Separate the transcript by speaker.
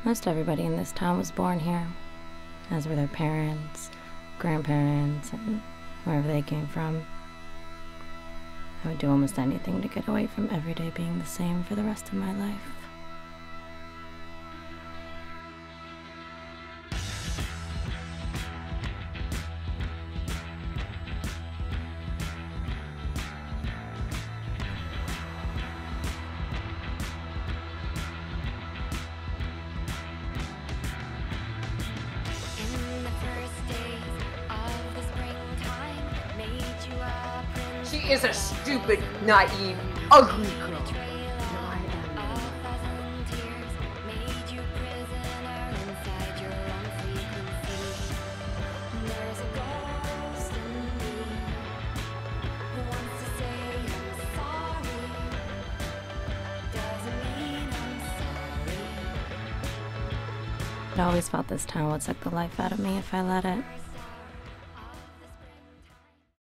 Speaker 1: Most everybody in this town was born here, as were their parents, grandparents, and wherever they came from. I would do almost anything to get away from every day being the same for the rest of my life.
Speaker 2: She is a stupid, naive, ugly girl.
Speaker 1: I always felt this town would suck the life out of me if I let it.